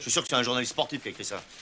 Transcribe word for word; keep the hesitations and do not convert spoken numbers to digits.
Je suis sûr que c'est un journaliste sportif qui a écrit ça.